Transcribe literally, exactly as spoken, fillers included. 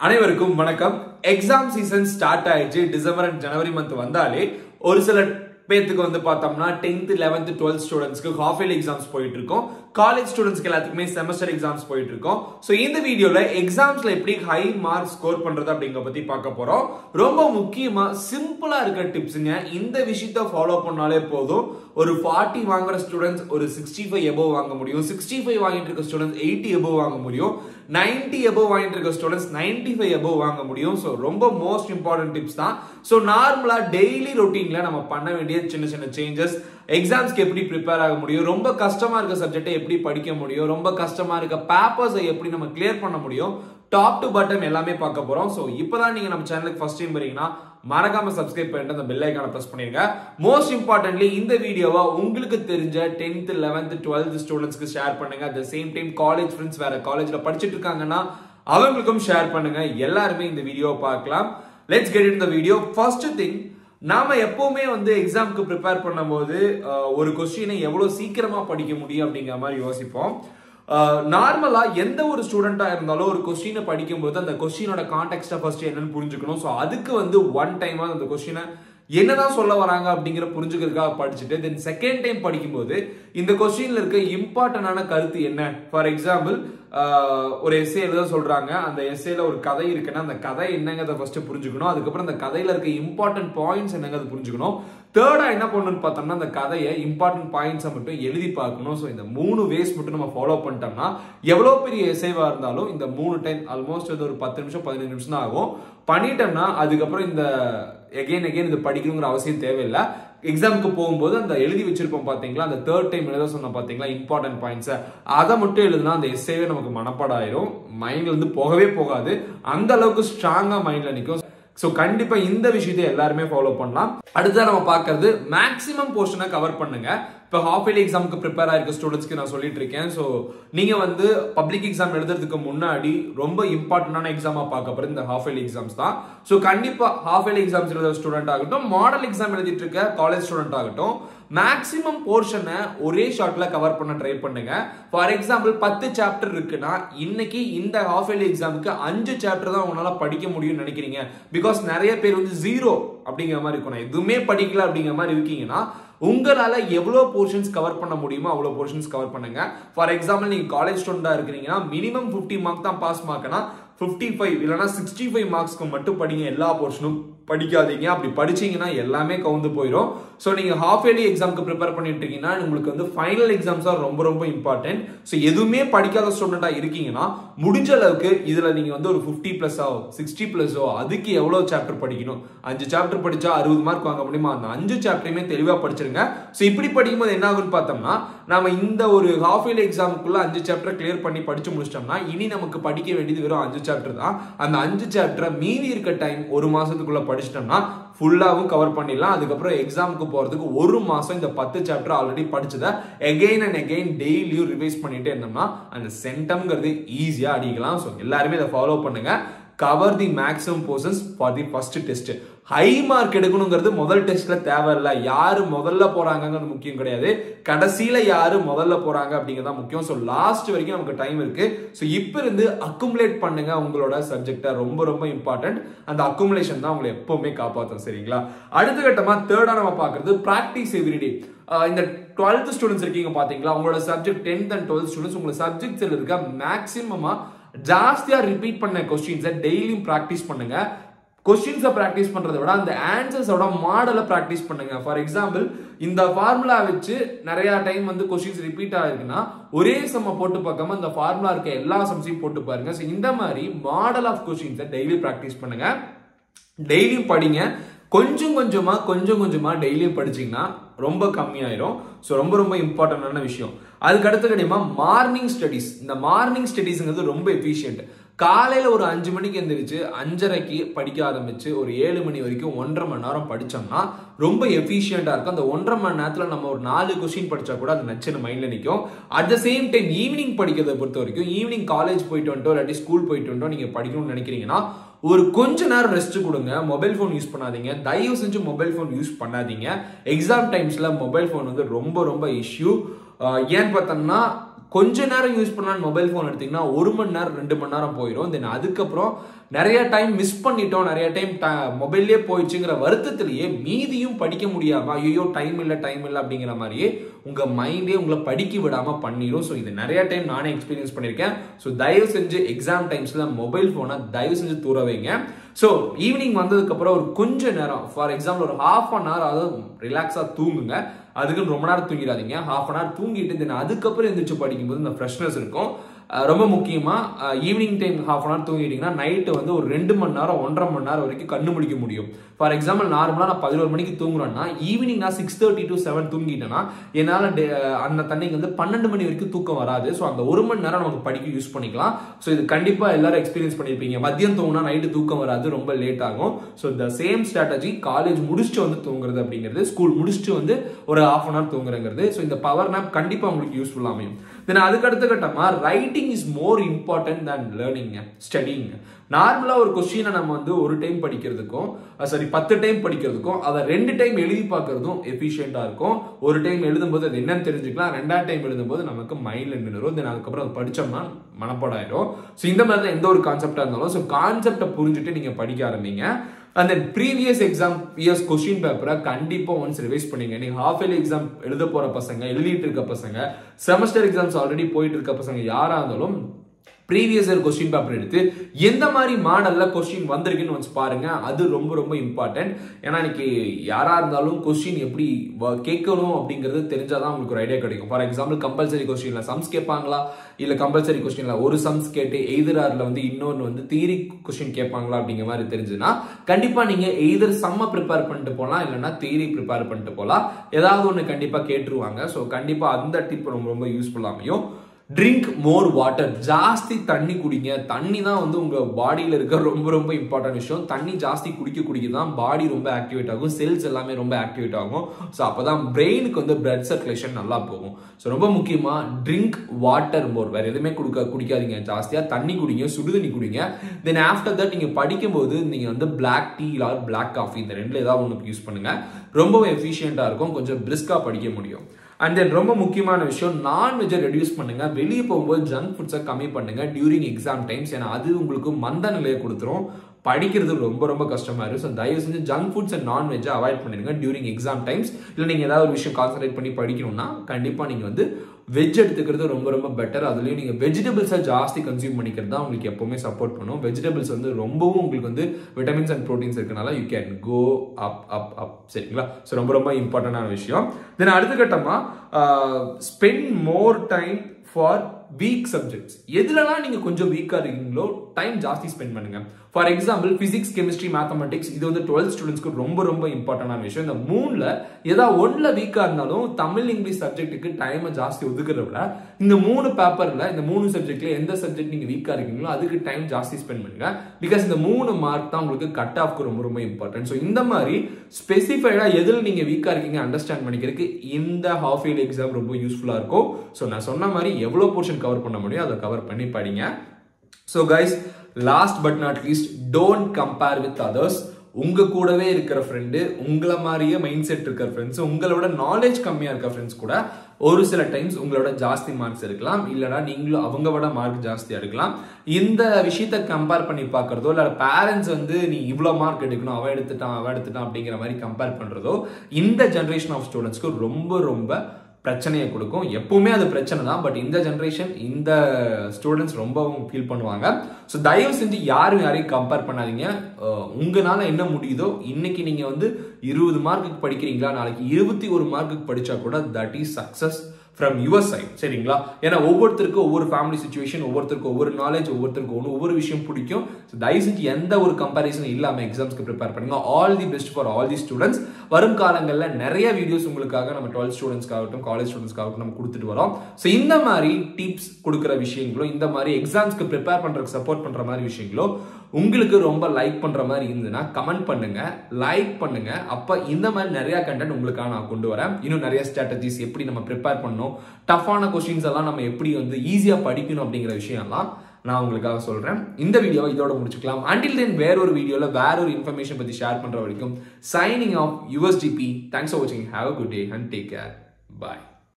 அனைவருக்கும் வணக்கம். Exam season start ஆயிடுச்சு. டிசம்பர் அண்ட் ஜனவரி மந்த் வந்தாலே ஒரு சில பேத்துக்கு வந்து பார்த்தோம்னா டென்த் லெவன்த் டுவெல்த் ஸ்டூடெண்ட்ஸ்க்கு ஹாஃப் இயர்லி எக்ஸாம்ஸ் போயிட்டு இருக்கும். காலேஜ் ஸ்டூடெண்ட்ஸ்க்கு எல்லாத்துக்குமே செமஸ்டர் எக்ஸாம்ஸ் போயிட்டு இருக்கும். ஸோ இந்த வீடியோல எக்ஸாம்ஸ்ல எப்படி ஹை மார்க் ஸ்கோர் பண்றது அப்படிங்கிற பத்தி பார்க்க போறோம். ரொம்ப முக்கியமா சிம்பிளா இருக்க டிப்ஸுங்க. இந்த விஷயத்த ஃபாலோ பண்ணாலே போதும். ஒரு ஃபார்ட்டி வாங்குற ஸ்டூடெண்ட்ஸ் ஒரு சிக்ஸ்டி ஃபைவ் எபோவ் வாங்க முடியும். சிக்ஸ்டி ஃபைவ் வாங்கிட்டு இருக்க ஸ்டூடெண்ட்ஸ் எயிட்டி எபோவ் வாங்க முடியும். நைன்டி எபோவ் வாங்கிட்டு இருக்க ஸ்டூடெண்ட்ஸ் நைன்டி ஃபைவ் எபோவ் வாங்க முடியும். ஸோ ரொம்ப மோஸ்ட் இம்பார்ட்டன்ட் டிப்ஸ் தான். ஸோ நார்மலா டெய்லி ரொட்டீன்ல நம்ம பண்ண வேண்டிய சின்ன சின்ன சேஞ்சஸ், எக்ஸாம்ஸ்க்கு எப்படி ப்ரிப்பேர் ஆக முடியும், ரொம்ப கஷ்டமா இருக்க சப்ஜெக்டை எப்படி படிக்க முடியும், ரொம்ப கஷ்டமா இருக்க பேப்பர்ஸை எப்படி நம்ம கிளியர் பண்ண முடியும், டாப் டு பாட்டம் எல்லாமே பார்க்க போறோம். ஸோ இப்போதான் நீங்க நம்ம சேனலுக்கு ஃபர்ஸ்ட் டைம் வரீங்கன்னா மறக்காம சப்ஸ்கிரைப் பண்ணிட்டு அந்த பெல் ஐகானை பிரஸ் பண்ணிருங்க. மோஸ்ட் இம்பார்ட்டன்ட்லி இந்த வீடியோவை உங்களுக்கு தெரிஞ்ச டென்த் லெவன்த் டுவெல்த் ஸ்டூடெண்ட்ஸ்க்கு ஷேர் பண்ணுங்க. At the same time college friends வேற காலேஜ்ல படிச்சுட்டு இருக்காங்கன்னா அவங்களுக்கும் ஷேர் பண்ணுங்க. எல்லாருமே இந்த வீடியோவை பார்க்கலாம். Let's get in the video. First thing, நாம எப்பவுமே வந்து எக்ஸாம்க்கு ப்ரிப்பேர் பண்ணும்போது ஒரு கொஸ்டினை எவ்வளவு சீக்கிரமா படிக்க முடியும் அப்படிங்கிற மாதிரி யோசிப்போம். நார்மலா எந்த ஒரு ஸ்டூடெண்டா இருந்தாலும் ஒரு கொஸ்டினை படிக்கும்போது அந்த கொஸ்டினோட கான்டெக்ஸ்ட ஃபர்ஸ்ட் என்னன்னு புரிஞ்சுக்கணும். ஸோ அதுக்கு வந்து ஒன் டைம் அந்த கொஸ்டினை என்னதான் சொல்ல வராங்க அப்படிங்கிற புரிஞ்சுக்கிறதுக்காக படிச்சுட்டு தென் செகண்ட் டைம் படிக்கும்போது இந்த கொஸ்டின்ல இருக்க இம்பார்ட்டன்டான கருத்து என்ன. ஃபார் எக்ஸாம்பிள், ஒரு எஸ்ஏ எழுத சொல்றாங்க. அந்த எஸ்ஏல ஒரு கதை இருக்குன்னா அந்த கதை என்னங்கிறத ஃபர்ஸ்ட் புரிஞ்சுக்கணும். அதுக்கப்புறம் அந்த கதையில இருக்க இம்பார்ட்டன்ட் பாயிண்ட்ஸ் என்னங்கிறத புரிஞ்சுக்கணும். தேர்டா என்ன பண்ணணும்னு பார்த்தோம்னா அந்த கதையை இம்பார்ட்டன்ட் பாயிண்ட்ஸை மட்டும் எழுதி பார்க்கணும். ஸோ இந்த மூணு வேஸ் மட்டும் நம்ம ஃபாலோ பண்ணிட்டோம்னா எவ்வளோ பெரிய எஸ்ஏவா இருந்தாலும் இந்த மூணு டைம் ஆல்மோஸ்ட் அது ஒரு பத்து நிமிஷம் பதினஞ்சு நிமிஷம் தான் ஆகும். பண்ணிட்டோம்னா அதுக்கப்புறம் இந்த எகைன் எகைன் இது படிக்கணுங்கிற அவசியம் தேவையில்லை. எக்ஸாமுக்கு போகும்போது அந்த எழுதி வச்சிருப்போம் பாத்தீங்களா, அந்த தேர்ட் டைம் எழுத சொன்ன பாத்தீங்களா இம்பார்ட்டன்ட் பாயிண்ட்ஸ், அதை மட்டும் எழுதுனா அந்த எஸ்ஏவே நமக்கு மனப்பாடம் ஆயிரும். மைண்ட்ல இருந்து போகவே போகாது. அந்த அளவுக்கு ஸ்ட்ராங்கா மைண்ட்ல நிற்கும். சோ கண்டிப்பா இந்த விஷயத்தை எல்லாருமே ஃபாலோ பண்ணலாம். அடுத்ததான் நம்ம பார்க்கிறது மேக்ஸிமம் போர்ஷனை கவர் பண்ணுங்க. இப்போ ஹாஃப் இயர்லி எக்ஸாமுக்கு ப்ரிப்பேர் ஆயிருக்க ஸ்டூடெண்ட்ஸ்க்கு நான் சொல்லிட்டு இருக்கேன். ஸோ நீங்க வந்து பப்ளிக் எக்ஸாம் எழுதுறதுக்கு முன்னாடி ரொம்ப இம்பார்ட்டன்டான எக்ஸாமா பார்க்க போறது இந்த ஹாஃப் இயர்லி எக்ஸாம்ஸ் தான். ஸோ கண்டிப்பா ஹாஃப் இயர்லி எக்ஸாம்ஸ் எழுதுற ஸ்டூடெண்ட் ஆகட்டும், மாடல் எக்ஸாம் எழுதிட்டு இருக்க காலேஜ் ஸ்டூடெண்ட் ஆகட்டும், மேக்ஸிமம் போர்ஷனை ஒரே ஷார்ட்ல கவர் பண்ண ட்ரை பண்ணுங்க. ஃபார் எக்ஸாம்பிள், பத்து சாப்டர் இருக்குன்னா இன்னைக்கு இந்த ஹாஃப் இயர்லி எக்ஸாமுக்கு அஞ்சு சாப்டர் தான் உங்களால படிக்க முடியும்னு நினைக்கிறீங்க. பிகாஸ் நிறைய பேர் வந்து ஜீரோ அப்படிங்கிற மாதிரி இருக்கணும், எதுவுமே படிக்கல அப்படிங்கிற மாதிரி இருக்கீங்கன்னா உங்களால எவ்வளவு போர்ஷன்ஸ் கவர் பண்ண முடியுமோ அவ்வளவு போர்ஷன்ஸ் கவர் பண்ணுங்க. ஃபார் எக்ஸாம்பிள், நீங்க காலேஜ் ஸ்டூடெண்டா இருக்கிறீங்கன்னா மினிமம் பிப்டி மார்க் தான் பாஸ் மார்க்னா பிப்டி ஃபைவ் இல்லைன்னா சிக்ஸ்டி ஃபைவ் மார்க்ஸ்க்கு மட்டும் படிங்க. எல்லா போர்ஷனும் படிக்காதீங்க. அப்படி படிச்சீங்கன்னா எல்லாமே கவுந்து போயிடும். ஸோ நீங்க ஹாஃப் இயர்லி எக்ஸாமுக்கு ப்ரிப்பேர் பண்ணிட்டு இருக்கீங்கன்னா உங்களுக்கு வந்து ஃபைனல் எக்ஸாம்ஸ் தான் ரொம்ப ரொம்ப இம்பார்ட்டன்ட். ஸோ எதுவுமே படிக்காத ஸ்டூடெண்டா இருக்கீங்கன்னா முடிஞ்ச அளவுக்கு இதுல நீங்க வந்து ஒரு பிப்டி பிளஸோ சிக்ஸ்டி பிளஸோ அதுக்கு எவ்வளவு சாப்டர் படிக்கணும். அஞ்சு சாப்டர் படிச்சா அறுபது மார்க் வாங்க முடியுமா, அந்த அஞ்சு சாப்டரையுமே தெளிவா படிச்சிருங்க. ஸோ இப்படி படிக்கும்போது என்ன ஆகும்னு பார்த்தோம்னா நம்ம இந்த ஒரு ஹாஃப் இயர்லி எக்ஸாமுக்குள்ள அஞ்சு சாப்டர் கிளியர் பண்ணி படிச்சு முடிச்சிட்டோம்னா இனி நமக்கு படிக்க வேண்டியது வெறும் அஞ்சு சாப்டர் தான். அந்த அஞ்சு சாப்டரை மீதி இருக்க டைம் ஒரு மாசத்துக்குள்ள படிச்சிட்டோம்னா ஃபுல்லாவும் கவர் பண்ணிடலாம். அதுக்கப்புறம் எக்ஸாமுக்கு போறதுக்கு ஒரு மாசம் இந்த பத்து சாப்டர் ஆல்ரெடி படிச்சதை எகைன் அண்ட் எகைன் டெய்லியும் ரிவைஸ் பண்ணிட்டே இருந்தோம்னா அந்த சென்டம்ங்கிறது ஈஸியா அடிக்கலாம். ஸோ எல்லாருமே இதை ஃபாலோ பண்ணுங்க. Cover the maximum portions for the first test. High mark எடுக்கணுங்கிறது முதல் டெஸ்ட்ல தேவையில்லை. யாரு முதல்ல போறாங்கிறது முக்கியம் கிடையாது, கடைசியில யாரு முதல்ல போறாங்க அப்படிங்கிறதா முக்கியம். ஸோ லாஸ்ட் வரைக்கும் நமக்கு டைம் இருக்கு. ஸோ இப்ப இருந்து அக்குமுலேட் பண்ணுங்க உங்களோட சப்ஜெக்டை. ரொம்ப ரொம்ப இம்பார்ட்டன்ட். அந்த அக்குமுலேஷன் தான் உங்களை எப்பவுமே காப்பாற்றும். சரிங்களா? அடுத்த கட்டமா தேர்டா நம்ம பாக்குறது பிராக்டிஸ் எவ்ரிடே. இந்த டுவெல்த் ஸ்டூடெண்ட்ஸ் இருக்கீங்க பாத்தீங்களா, உங்களோட subject tenth and twelfth students உங்களோட சப்ஜெக்ட்ஸ்ல இருக்க மேக்ஸிமமா ஜாஸ்தியா ரிப்பீட் பண்ண கொஸ்டின்ஸை டெய்லியும் பிராக்டிஸ் பண்ணுங்க. கொஸ்டின்ஸை பிராக்டிஸ் பண்றதை விட அந்த ஆன்சர்ஸோட மாடலை பிராக்டிஸ் பண்ணுங்க. ஃபார் எக்ஸாம்பிள், இந்த ஃபார்முலா வச்சு நிறைய டைம் வந்து கொஸ்டின்ஸ் ரிப்பீட் ஆயிருக்குன்னா ஒரே சம்ம போட்டு பார்க்காம இந்த ஃபார்முலா இருக்க எல்லா சம்ஸையும் போட்டு பாருங்க. ஸோ இந்த மாதிரி மாடல் ஆஃப் கொஸ்டின்ஸை டெய்லி பிராக்டிஸ் பண்ணுங்க. டெய்லியும் படிங்க. கொஞ்சம் கொஞ்சமா கொஞ்சம் கொஞ்சமா டெய்லியும் படிச்சீங்கன்னா ரொம்ப கம்மியாயிரும். ஸோ ரொம்ப ரொம்ப இம்பார்ட்டன்டான விஷயம். அதுக்கு அடுத்த கண்டிப்பா மார்னிங் ஸ்டடிஸ். இந்த மார்னிங் ஸ்டடிஸ்ங்கிறது ரொம்ப எஃபிஷியன்ட். காலையில ஒரு அஞ்சு மணிக்கு எந்திரிச்சு அஞ்சரைக்கு படிக்க ஆரம்பிச்சு ஒரு ஏழு மணி வரைக்கும் ஒன்றரை மணி நேரம் படிச்சோம்னா ரொம்ப எஃபிஷியண்டா இருக்கும். அந்த ஒன்றரை மணி நேரத்துல நம்ம ஒரு நாலு கொஸ்டின் படிச்சா கூட அது நச்சுன்னு மைண்ட்ல நிற்கும். At the same time evening படிக்கிறத பொறுத்த வரைக்கும் ஈவினிங் காலேஜ் போயிட்டு வந்துட்டோ இல்லாட்டி ஸ்கூல் போயிட்டு வந்துட்டோ நீங்க படிக்கணும்னு நினைக்கிறீங்கன்னா ஒரு கொஞ்ச நேரம் ரெஸ்ட் கொடுங்க. மொபைல் போன் யூஸ் பண்ணாதீங்க. தயவு செஞ்சு மொபைல் போன் யூஸ் பண்ணாதீங்க. எக்ஸாம் டைம்ஸ்ல மொபைல் போன் வந்து ரொம்ப ரொம்ப இஷ்யூ. ஏன்னு பார்த்தோம்னா கொஞ்ச நேரம் யூஸ் பண்ணான்னு மொபைல் ஃபோன் எடுத்தீங்கன்னா ஒரு மணி நேரம் ரெண்டு மணி நேரம் போயிடும். தென் அதுக்கப்புறம் நிறைய டைம் மிஸ் பண்ணிட்டோம், நிறைய டைம் மொபைல்லே போயிடுச்சுங்கிற வருத்தத்திலேயே மீதியும் படிக்க முடியாம ஐயோ டைம் இல்லை டைம் இல்லை அப்படிங்கிற மாதிரியே உங்க மைண்டே உங்களை படிக்க விடாம பண்ணிடும். ஸோ இது நிறைய டைம் நானே எக்ஸ்பீரியன்ஸ் பண்ணியிருக்கேன். ஸோ தயவு செஞ்சு எக்ஸாம் டைம்ஸ்ல மொபைல் போனை தயவு செஞ்சு தூர வைங்க. ஸோ ஈவினிங் வந்ததுக்கு அப்புறம் ஒரு கொஞ்ச நேரம், ஃபார் எக்ஸாம்பிள் ஒரு ஹாஃப் அன் ஹவர் அதாவது ரிலாக்ஸா தூங்குங்க. அதுக்குன்னு ரொம்ப நேரம் தூங்கிடாதீங்க. ஹாஃப் அன் ஹவர் தூங்கிட்டு தென் அதுக்கப்புறம் எந்திரிச்சு படிக்கும்போது இந்த ஃப்ரெஷ்னஸ் இருக்கும். ரொம்ப முக்கியமா evening time half an hour தூங்கிட்டீங்கன்னா நைட்டு வந்து ஒரு ரெண்டு மணி நேரம் ஒன்றரை மணி நேரம் வரைக்கும் கண்ணு முடிக்க முடியும். ஃபார் எக்ஸாம்பிள் நார்மலா நான் பதினோரு மணிக்கு தூங்குறேன்னா ஈவினிங் நான் சிக்ஸ் தேர்ட்டி டு செவன் தூங்கிட்டேன்னா என்னால அந்த தண்ணிக்கு வந்து பன்னெண்டு மணி வரைக்கும் தூக்கம் வராது. ஸோ அந்த ஒரு மணி நேரம் நமக்கு படிக்க யூஸ் பண்ணிக்கலாம். ஸோ இது கண்டிப்பா எல்லாரும் எக்ஸ்பீரியன்ஸ் பண்ணிருப்பீங்க. மதியம் தூங்கினா நைட்டு தூக்கம் வராது, ரொம்ப லேட் ஆகும். So the same strategy college முடிச்சுட்டு வந்து தூங்குறது அப்படிங்கிறது, ஸ்கூல் முடிச்சுட்டு வந்து ஒரு ஹாஃப் அன் ஹவர் தூங்குறங்கிறது. ஸோ இந்த பவர் நாப் கண்டிப்பா உங்களுக்கு யூஸ்ஃபுல் அமையும். தென் அதுக்கு அடுத்த கட்டமா writing is more important than learning studying. நார்மலா ஒரு கொஸ்டினை நம்ம வந்து ஒரு டைம் படிக்கிறதுக்கும் சாரி பத்து டைம் படிக்கிறதுக்கும் அதை ரெண்டு டைம் எழுதி பார்க்கறதும் எஃபிஷியண்டா இருக்கும். ஒரு டைம் எழுதும் போது அது என்னன்னு தெரிஞ்சுக்கலாம், ரெண்டாவது டைம் எழுதும் போது நமக்கு மைண்ட்ல நின்றுடும். தென் அதுக்கப்புறம் அதை படிச்சோம்னா மனப்பாடம் ஆயிடும். ஸோ இந்த மாதிரி தான் எந்த ஒரு கான்செப்டா இருந்தாலும் ஸோ கான்செப்டை புரிஞ்சுட்டு நீங்க படிக்க ஆரம்பிங்க. And then previous exam years question paper கண்டிப்பா once revise பண்ணீங்க. நீங்க half yearly exam எழுத போற பசங்க, எழுதிட்டு இருக்க பசங்க, செமஸ்டர் எக்ஸாம்ஸ் ஆல்ரெடி போயிட்டு இருக்க பசங்க யாரா இருந்தாலும் previous year question paper எடுத்து எந்த மாதிரி மாடல்ல கொஸ்டின் வந்திருக்குன்னு வந்து பாருங்க. அது ரொம்ப ரொம்ப இம்பார்ட்டன்ட். ஏன்னா இன்னைக்கு யாரா இருந்தாலும் கொஸ்டின் எப்படி கேட்கணும் அப்படிங்கிறது தெரிஞ்சாதான் உங்களுக்கு ஒரு ஐடியா கிடைக்கும். ஃபார் எக்ஸாம்பிள் கம்பல்சரி கொஸ்டின்ல சம்ஸ் கேட்பாங்களா, இல்ல கம்பல்சரி கொஸ்டின்ல ஒரு சம்ஸ் கேட்டு எய்தர் ஆர்ல வந்து இன்னொன்னு வந்து தியரி கொஸ்டின் கேட்பாங்களா அப்படிங்கிற மாதிரி தெரிஞ்சுன்னா கண்டிப்பா நீங்க எய்தர் சம்ம ப்ரிப்பேர் பண்ணிட்டு போலாம், இல்லைன்னா தியரி ப்ரிப்பேர் பண்ணிட்டு போலாம். ஏதாவது ஒண்ணு கண்டிப்பா கேட்டுருவாங்க. ஸோ கண்டிப்பா அந்த டிப் ரொம்ப ரொம்ப யூஸ்ஃபுல்லா அமையும். ட்ரிங்க் மோர் வாட்டர், ஜாஸ்தி தண்ணி குடிங்க. தண்ணி தான் வந்து உங்க பாடியில இருக்க ரொம்ப ரொம்ப இம்பார்ட்டன்ட் விஷயம். தண்ணி ஜாஸ்தி குடிக்க குடிக்க தான் பாடி ரொம்ப ஆக்டிவேட் ஆகும், செல்ஸ் எல்லாமே ரொம்ப ஆக்டிவேட் ஆகும். ஸோ அப்பதான் பிரெயினுக்கு வந்து பிளட் சர்க்குலேஷன் நல்லா போகும். ஸோ ரொம்ப முக்கியமா ட்ரிங்க் வாட்டர் மோர், வேற எதுவுமே குடிக்க குடிக்காதீங்க. ஜாஸ்தியா தண்ணி குடிங்க, சுடு தண்ணி குடிங்க. தென் ஆஃப்டர் தட் நீங்க படிக்கும் போது நீங்க வந்து black tea or black coffee இந்த ரெண்டுல ஏதாவது ஒன்று யூஸ் பண்ணுங்க. ரொம்பவே எஃபிஷியண்டா இருக்கும், கொஞ்சம் பிரிஸ்கா படிக்க முடியும். அண்ட் தென் ரொம்ப முக்கியமான விஷயம், நான்வெஜ்ஜை ரெடியூஸ் பண்ணுங்க. வெளியே போகும்போது ஜங்க் ஃபுட்ஸை கம்மி பண்ணுங்க டியூரிங் எக்ஸாம் டைம்ஸ். ஏன்னா அது உங்களுக்கு மந்த நிலையை கொடுத்துரும், படிக்கிறது ரொம்ப ரொம்ப கஷ்டமா இருக்கும். ஸோ தயவு செஞ்சு ஜங்க் ஃபுட்ஸ் அண்ட் நான்வெஜ்ஜை அவாய்ட் பண்ணிடுங்க டியூரிங் எக்ஸாம் டைம்ஸ். இல்லை நீங்கள் ஏதாவது ஒரு விஷயம் கான்சன்ட்ரேட் பண்ணி படிக்கணும்னா கண்டிப்பாக நீங்கள் வந்து வெஜ் எடுத்துக்கிறது ரொம்ப ரொம்ப பெட்டர். அதுலேயும் நீங்கள் வெஜிடபிள்ஸை ஜாஸ்தி கன்சியூம் பண்ணிக்கிறது தான் உங்களுக்கு எப்பவுமே சப்போர்ட் பண்ணும். வெஜிடபிள்ஸ் வந்து ரொம்பவும் உங்களுக்கு வந்து விட்டமின்ஸ் அண்ட் ப்ரோட்டீன்ஸ் இருக்கனால you can go up up up சரிங்களா. ஸோ ரொம்ப ரொம்ப இம்பார்ட்டன்டான விஷயம். தென் அடுத்த கட்டமா spend more time for weak subjects. எதுலலாம் நீங்க கொஞ்சம் வீக்கா இருக்கீங்களோ டைம் ஜாஸ்தி ஸ்பெண்ட் பண்ணுங்க. For example physics, chemistry, mathematics இது வந்து டுவெல்த் ஸ்டூடெண்ட்ஸ்க்கு ரொம்ப ரொம்ப இம்பார்ட்டன்டான விஷயம். இந்த மூணுல ஏதாவது ஒன்ல வீக்கா இருந்தாலும் தமிழ் இங்கிலீஷ் சப்ஜெக்ட்டுக்கு டைமை ஜாஸ்தி ஒதுக்குறத விட இந்த மூணு பேப்பர்ல இந்த மூணு சப்ஜெக்ட்ல எந்த சப்ஜெக்ட் நீங்க வீக்கா இருக்கீங்களோ அதுக்கு டைம் ஜாஸ்தி ஸ்பெண்ட் பண்ணுங்க. பிகாஸ் இந்த மூணு மார்க் தான் உங்களுக்கு கட் ஆஃப்க்கு ரொம்ப ரொம்ப இம்பார்ட்டன்ட். ஸோ இந்த மாதிரி ஸ்பெசிஃபைடா எதில் நீங்க வீக்கா இருக்கீங்க அண்டர்ஸ்டாண்ட் பண்ணிக்கிறதுக்கு இந்த ஹாஃப் இயர்லி எக்ஸாம் ரொம்ப யூஸ்ஃபுல்லா இருக்கும். ஸோ நான் சொன்ன மாதிரி எவ்வளவு போர்ஷன் கவர் பண்ண முடியும் அதை கவர் பண்ணி படிங்க. So guys, last but not least, don't compare with others. உங்க கூடவே இருக்கிற ஃப்ரெண்டு, உங்களை மாதிரியே மைண்ட் செட் இருக்கிற ஃப்ரெண்ட்ஸ், உங்களோட நாலேஜ் கம்மியா இருக்க ஃப்ரெண்ட்ஸ் கூட ஒரு சில டைம்ஸ் உங்களோட ஜாஸ்தி மார்க்ஸ் எடுக்கலாம், இல்லைனா நீங்களும் அவங்க விட மார்க் ஜாஸ்தி எடுக்கலாம். இந்த விஷயத்த கம்பேர் பண்ணி பார்க்கறதோ இல்ல பேரண்ட்ஸ் வந்து நீ இவ்வளவு மார்க் எடுக்கணும், அவன் எடுத்துட்டான் அவன் எடுத்துட்டான் அப்படிங்கிற மாதிரி கம்பேர் பண்றதோ இந்த ஜெனரேஷன் ஆஃப் ஸ்டூடெண்ட்ஸ்க்கு ரொம்ப ரொம்ப பிரச்சனையை கொடுக்கும். எப்பவுமே அது பிரச்சனை தான், பட் இந்த ஜெனரேஷன் இந்த ஸ்டூடெண்ட்ஸ் ரொம்பவும் ஃபீல் பண்ணுவாங்க. ஸோ தயவு செஞ்சு யாரும் யாரையும் கம்பேர் பண்ணாதீங்க. உங்களால என்ன முடியுதோ, இன்னைக்கு நீங்க வந்து இருபது மார்க்குக்கு படிக்கிறீங்களா, நாளைக்கு இருபத்தி ஒரு மார்க்குக்கு படிச்சா கூட that is success from your side. சரிங்களா? ஏன்னா ஒவ்வொருத்தருக்கும் ஒவ்வொரு ஃபேமிலி சுச்சுவேஷன், ஒவ்வொருத்தருக்கும் ஒவ்வொரு நாலேஜ், ஒவ்வொருத்தருக்கும் ஒன்று ஒவ்வொரு விஷயம் பிடிக்கும். ஸோ தயவு செஞ்சு எந்த ஒரு கம்பேரிசன் இல்லாமல் எக்ஸாம்ஸ்க்கு ப்ரிப்பேர் பண்ணுங்க. All the best for all the students. வரும் காலங்களில் நிறைய வீடியோஸ் உங்களுக்காக நம்ம டுவெல்த் ஸ்டூடெண்ட்ஸ்க்காகட்டும் காலேஜ் ஸ்டூடெண்ட்ஸ்க்காகட்டும் நம்ம கொடுத்துட்டு வரோம். ஸோ இந்த மாதிரி டிப்ஸ் கொடுக்குற விஷயங்களோ, இந்த மாதிரி எக்ஸாம்ஸ்க்கு ப்ரிப்பேர் பண்ணுறதுக்கு சப்போர்ட் பண்ணுற மாதிரி விஷயங்களோ உங்களுக்கு ரொம்ப லைக் பண்ற மாதிரி இருந்ததுன்னா கமெண்ட் பண்ணுங்க, லைக் பண்ணுங்க. அப்ப இந்த மாதிரி நிறைய கண்டென்ட் உங்களுக்காக நான் கொண்டு வரேன். இன்னும் நிறைய ஸ்ட்ராட்டஜிஸ் எப்படி நம்ம ப்ரிப்பேர் பண்ணணும், டஃப்பான கொஸ்டின்ஸ் எல்லாம் நம்ம எப்படி வந்து ஈஸியா படிக்கணும் அப்படிங்கிற விஷயம்லாம் நான் உங்களுக்காக சொல்றேன். இந்த வீடியோ இதோட முடிச்சுக்கலாம். அண்டில் தென் வேற ஒரு வீடியோல வேற ஒரு இன்ஃபர்மேஷன் பத்தி ஷேர் பண்ற வரைக்கும் signing off yours GP. Thanks for வாட்சிங். Have a good day and take care. Bye.